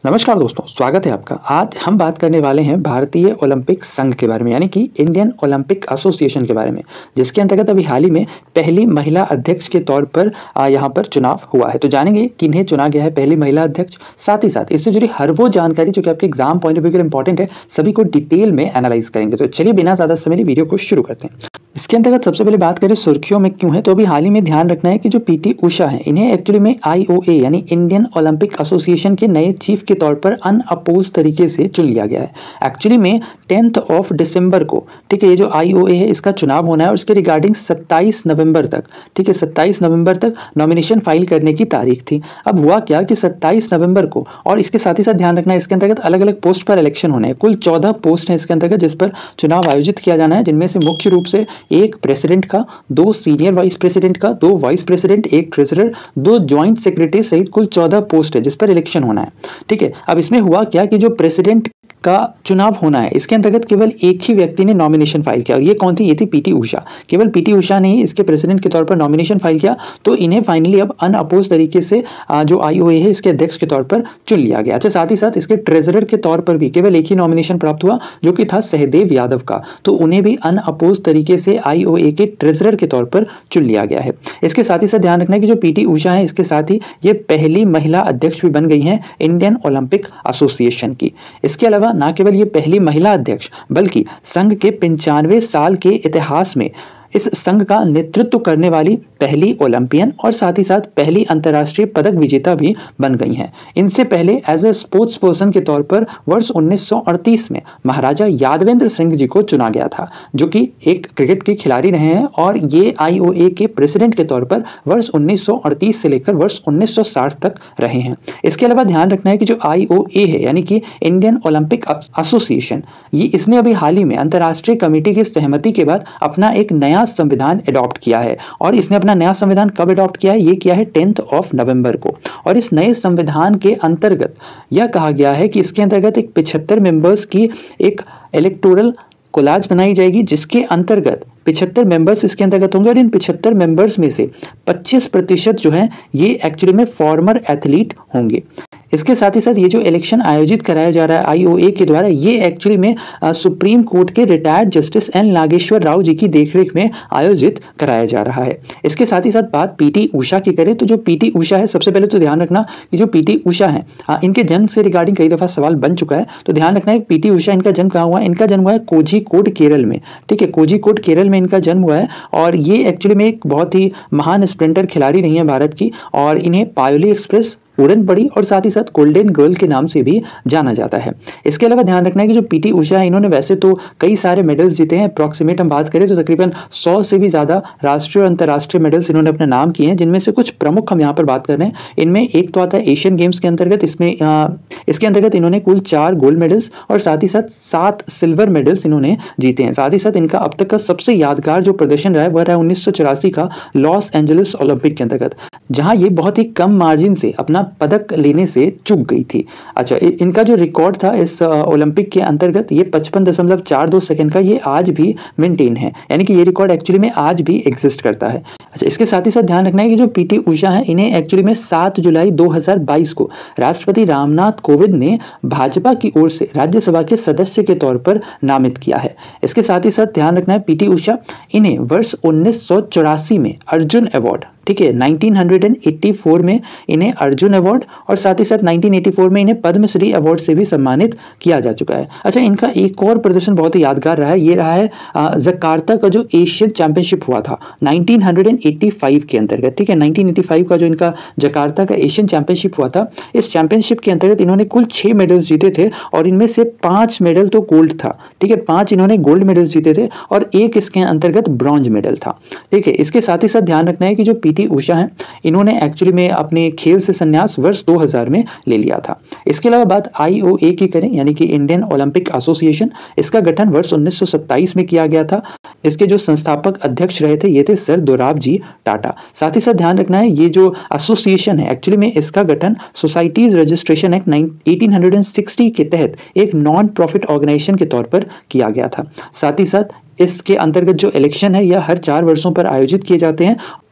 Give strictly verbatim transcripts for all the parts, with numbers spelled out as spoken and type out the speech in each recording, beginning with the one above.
नमस्कार दोस्तों, स्वागत है आपका। आज हम बात करने वाले हैं भारतीय ओलंपिक संघ के बारे में, यानी कि इंडियन ओलंपिक एसोसिएशन के बारे में, जिसके अंतर्गत अभी हाल ही में पहली महिला अध्यक्ष के तौर पर यहाँ पर चुनाव हुआ है। तो जानेंगे किन्हें चुना गया है पहली महिला अध्यक्ष, साथ ही साथ इससे जुड़ी हर वो जानकारी जो कि आपके एग्जाम पॉइंट ऑफ व्यू के लिए इंपॉर्टेंट है, सभी को डिटेल में एनालाइज करेंगे। तो चलिए बिना ज्यादा समय वीडियो को शुरू करते हैं। इसके अंतर्गत सबसे पहले बात करें सुर्खियों में क्यों है, तो अभी हाल ही में ध्यान रखना है कि जो पीटी उषा है, इन्हें एक्चुअली में आईओए यानी इंडियन ओलंपिक एसोसिएशन के नए चीफ के तौर पर अनअपोज तरीके से चुन लिया गया है। एक्चुअली में टेंथ ऑफ दिसंबर को, ठीक है, ये जो आईओए है इसका चुनाव होना है और उसके रिगार्डिंग सत्ताईस नवंबर तक, ठीक है, सत्ताईस नवंबर तक नॉमिनेशन फाइल करने की तारीख थी। अब हुआ क्या कि सत्ताईस नवंबर को, और इसके साथ ही साथ ध्यान रखना है इसके अंतर्गत अलग अलग पोस्ट पर इलेक्शन होने हैं। कुल चौदह पोस्ट हैं इसके अंतर्गत जिस पर चुनाव आयोजित किया जाना है, जिनमें से मुख्य रूप से एक प्रेसिडेंट का, दो सीनियर वाइस प्रेसिडेंट का, दो वाइस प्रेसिडेंट, एक ट्रेजरर, दो ज्वाइंट सेक्रेटरी सहित कुल चौदह पोस्ट है जिस पर इलेक्शन होना है। ठीक है, अब इसमें हुआ क्या कि जो प्रेसिडेंट का चुनाव होना है इसके अंतर्गत केवल एक ही व्यक्ति ने नॉमिनेशन फाइल किया, और ये कौन थी? ये थी पीटी उषा। केवल पीटी उषा ने ही इसके प्रेसिडेंट के तौर पर नॉमिनेशन फाइल किया, तो इन्हें फाइनली अब अनअपोज तरीके से जो आईओए है इसके अध्यक्ष के तौर पर चुन लिया गया। अच्छा, साथ ही साथ इसके ट्रेजरर के तौर पर भी केवल एक ही नॉमिनेशन प्राप्त हुआ जो कि था सहदेव यादव का, तो उन्हें भी अनअपोज तरीके से आईओए के ट्रेजरर के तौर पर चुन लिया गया है। इसके साथ ही साथ ध्यान रखना है कि जो पीटी उषा है इसके साथ ही ये पहली महिला अध्यक्ष भी बन गई हैं इंडियन ओलंपिक एसोसिएशन की। इसके अलावा न केवल ये पहली महिला अध्यक्ष बल्कि संघ के पंचानवे साल के इतिहास में इस संघ का नेतृत्व करने वाली पहली ओलंपियन और साथ ही साथ पहली अंतर्राष्ट्रीय पदक विजेता भी बन गई हैं। इनसे पहले एज ए स्पोर्ट्स पर्सन के तौर पर वर्ष उन्नीस सौ अड़तीस में महाराजा यादवेंद्र सिंह जी को चुना गया था, जो कि एक क्रिकेट के खिलाड़ी रहे हैं, और ये आईओए के प्रेसिडेंट के तौर पर वर्ष उन्नीस सौ अड़तीस से लेकर वर्ष उन्नीस सौ साठ तक रहे हैं। इसके अलावा ध्यान रखना है कि जो आईओए है यानी कि इंडियन ओलंपिक एसोसिएशन, ये इसने अभी हाल ही में अंतर्राष्ट्रीय कमेटी की सहमति के बाद अपना एक नया संविधान अडॉप्ट किया है। और इसने अपना नया संविधान कब अडॉप्ट किया है? ये किया है टेंथ ऑफ नवंबर को। और इस नए संविधान के अंतर्गत यह कहा गया है कि इसके अंतर्गत एक पिछहत्तर मेंबर्स की एक इलेक्टोरल कोलाज बनाई जाएगी, जिसके अंतर्गत पिछहत्तर मेंबर्स इसके अंतर्गत होंगे, और इन पिछहत्तर मेंबर्स में से पच्चीस प्रतिशत जो है ये एक्चुअली में फॉर्मर एथलीट होंगे। इसके साथ ही साथ ये जो इलेक्शन आयोजित कराया जा रहा है आईओए के द्वारा, ये एक्चुअली में आ, सुप्रीम कोर्ट के retired justice N Nageswara Rao ji की देखरेख में आयोजित कराया जा रहा है। इसके साथ ही साथ बात पीटी उषा की करें तो जो पीटी उषा है, सबसे पहले तो ध्यान रखना कि जो पीटी उषा है आ, इनके जन्म से रिगार्डिंग कई दफा सवाल बन चुका है, तो ध्यान रखना है पीटी उषा इनका जन्म कहाँ हुआ है? इनका जन्म हुआ है कोझिकोड केरल में। ठीक है, कोझिकोड केरल में इनका जन्म हुआ है, और ये एक्चुअली में एक बहुत ही महान स्प्रिंटर खिलाड़ी रही है भारत की, और इन्हें पायोली एक्सप्रेस, उड़न पड़ी और साथ ही साथ गोल्डन गर्ल के नाम से भी जाना जाता है। इसके अलावा ध्यान रखना है कि जो पीटी उषा है, इन्होंने वैसे तो कई सारे मेडल्स जीते हैं। अप्रॉक्सीमेट हम बात करें तो तकरीबन सौ से भी ज़्यादा राष्ट्रीय और अंतर्राष्ट्रीय मेडल्स इन्होंने अपने नाम किए हैं, जिनमें से कुछ प्रमुख हम यहाँ पर बात कर रहे हैं। इनमें एक तो आता है एशियन गेम्स के अंतर्गत, इसमें आ, इसके अंतर्गत इन्होंने कुल चार गोल्ड मेडल्स और साथ ही साथ सात सिल्वर मेडल्स इन्होंने जीते हैं। साथ ही साथ इनका अब तक का सबसे यादगार जो प्रदर्शन रहा है वह रहा उन्नीस सौ चौरासी का लॉस एंजलिस ओलंपिक के अंतर्गत, जहाँ ये बहुत ही कम मार्जिन से अपना पदक लेने से चूक गई थी। अच्छा, इनका जो रिकॉर्ड था इस ओलंपिक के अंतर्गत ये पचपन दशमलव चार दो सेकंड का, ये आज भी मेंटेन है, यानी कि ये रिकॉर्ड एक्चुअली में आज भी एग्जिस्ट करता है। अच्छा, इसके साथ ही साथ ध्यान रखना है कि जो पीटी उषा है, इन्हें एक्चुअली में सात जुलाई दो हज़ार बाईस को राष्ट्रपति रामनाथ कोविंद ने भाजपा की ओर से राज्यसभा के सदस्य के तौर पर नामित किया है। इसके साथ ही साथ ध्यान रखना है पीटी उषा इन्हें वर्ष उन्नीस सौ चौरासी में अर्जुन अवार्ड, ठीक है, उन्नीस सौ चौरासी में इन्हें अर्जुन अवार्ड और साथ ही साथ उन्नीस सौ चौरासी में इन्हें पद्मश्री अवार्ड से भी सम्मानित किया जा चुका है। अच्छा, इनका एक और प्रदर्शन बहुत ही यादगार रहा है, ये रहा है जकार्ता का जो एशियन चैंपियनशिप हुआ था उन्नीस सौ पचासी के अंतर्गत। ठीक है, उन्नीस सौ पचासी का जो इनका जकार्ता का एशियन चैंपियनशिप हुआ था, इस चैंपियनशिप के अंतर्गत इन्होंने कुल छह मेडल्स जीते थे, और इनमें से पांच मेडल तो गोल्ड था। ठीक है, पांच इन्होंने गोल्ड मेडल्स जीते थे और एक इसके अंतर्गत ब्रॉन्ज मेडल था। ठीक है, इसके साथ ही साथ ध्यान रखना है कि जो पीटी उषा है, इन्होंने एक्चुअली में अपने खेल से संन्यास वर्ष दो हज़ार में ले लिया था। इसके अलावा बात आईओए की करें, यानी कि इंडियन ओलंपिक एसोसिएशन, इसका गठन वर्ष उन्नीस सौ सत्ताईस में किया गया था। इसके जो संस्थापक अध्यक्ष रहे थे ये थे सर दोराबजी टाटा। साथ ही साथ ध्यान रखना है ये जो एसोसिएशन है, एक्चुअली में इसका गठन सोसाइटीज रजिस्ट्रेशन एक्ट अठारह सौ साठ के तहत एक नॉन प्रॉफिट ऑर्गेनाइजेशन के तौर पर किया गया था। साथ ही साथ इसके अंतर्गत जो इलेक्शन है यह हर चार वर्षों पर आयोजित किए जाते हैं,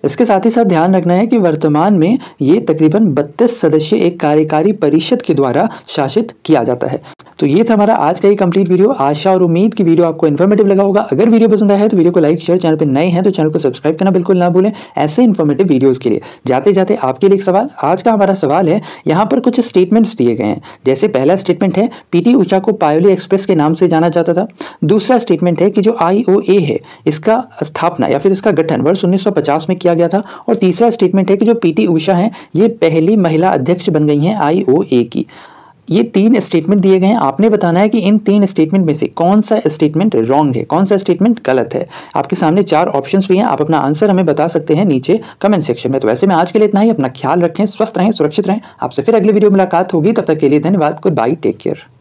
इसके साथ ही साथ ध्यान रखना है कि वर्तमान में ये तकरीबन बत्तीस सदस्य एक कार्यकारी परिषद के द्वारा शासित किया जाता है। तो ये था हमारा आज का ये कंप्लीट वीडियो। आशा और उम्मीद की वीडियो आपको इन्फॉर्मेटिव लगा होगा। अगर वीडियो पसंद आया है तो वीडियो को लाइक शेयर, चैनल पर नए हैं तो चैनल को सब्सक्राइब करना बिल्कुल ना भूलें ऐसे इन्फॉर्मेटिव वीडियोस के लिए। जाते जाते आपके लिए एक सवाल, आज का हमारा सवाल है, यहाँ पर कुछ स्टेटमेंट्स दिए गए हैं। जैसे पहला स्टेटमेंट है, पीटी ऊषा को पायोली एक्सप्रेस के नाम से जाना जाता था। दूसरा स्टेटमेंट है कि जो आई ओ ए है इसका स्थापना या फिर इसका गठन वर्ष उन्नीस सौ पचास में किया गया था। और तीसरा स्टेटमेंट है कि जो पीटी ऊषा हैं ये पहली महिला अध्यक्ष बन गई हैं आई ओ ए की। ये तीन स्टेटमेंट दिए गए हैं। आपने बताना है कि इन तीन स्टेटमेंट में से कौन सा स्टेटमेंट रॉन्ग है, कौन सा स्टेटमेंट गलत है। आपके सामने चार ऑप्शंस भी हैं, आप अपना आंसर हमें बता सकते हैं नीचे कमेंट सेक्शन में। तो वैसे में आज के लिए इतना ही। अपना ख्याल रखें, स्वस्थ रहें, सुरक्षित रहें। आपसे फिर अगले वीडियो में मुलाकात होगी। तब तक के लिए धन्यवाद। Goodbye, take care.